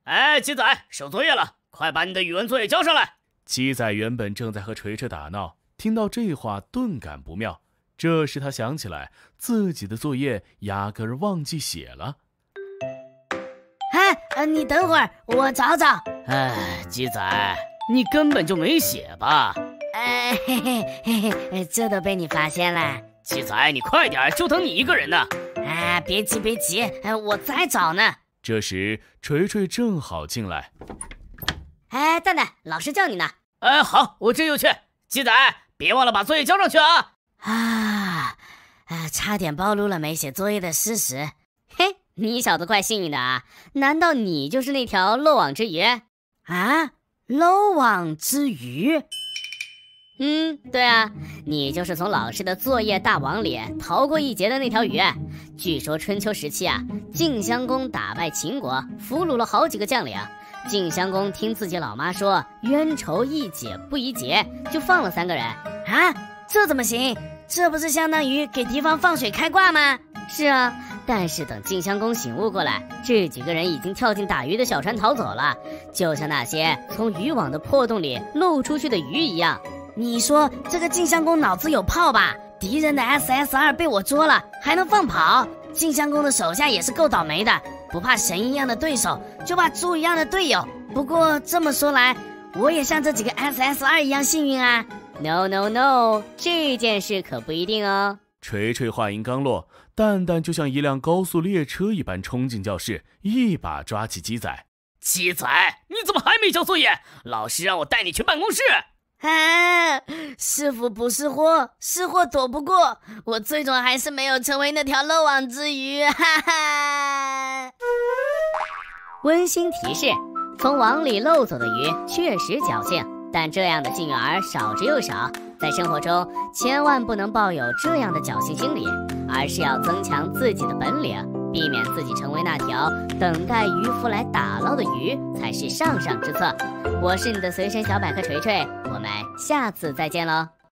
哎，鸡仔，收作业了，快把你的语文作业交上来。 鸡仔原本正在和锤锤打闹，听到这话顿感不妙。这时他想起来自己的作业压根儿忘记写了。 你等会儿，我找找。 哎，鸡仔，你根本就没写吧？ 这都被你发现了。 鸡仔，你快点，就等你一个人呢。 别急，我在找呢。 这时锤锤正好进来。 蛋蛋，老师叫你呢。 好，我这就去。鸡仔，别忘了把作业交上去啊！ 差点暴露了没写作业的事实。嘿，你小子怪幸运的啊！难道你就是那条漏网之鱼？漏网之鱼？对啊，你就是从老师的作业大网里逃过一劫的那条鱼。据说春秋时期晋襄公打败秦国，俘虏了好几个将领。晋襄公听自己老妈说冤仇易解不宜结，就放了3个人。这怎么行？这不是相当于给敌方放水开挂吗？是啊，但是等晋襄公醒悟过来，这几个人已经跳进打鱼的小船逃走了，就像那些从渔网的破洞里露出去的鱼一样。你说这个晋襄公脑子有泡吧？敌人的 SSR 被我捉了，还能放跑？晋襄公的手下也是够倒霉的，不怕神一样的对手，就怕猪一样的队友。不过这么说来，我也像这几个 SSR 一样幸运啊。No， 这件事可不一定哦。 锤锤话音刚落，蛋蛋就像一辆高速列车一般冲进教室，一把抓起鸡仔。 鸡仔，你怎么还没交作业？老师让我带你去办公室。 是福不是祸，是祸躲不过，我最终还是没有成为那条漏网之鱼。温馨提示：从网里漏走的鱼确实侥幸，但这样的幸运儿少之又少。在生活中，千万不能抱有这样的侥幸心理，而是要增强自己的本领，避免自己成为那条等待渔夫来打捞的鱼，才是上上之策。我是你的随身小百科锤锤，我们下次再见喽。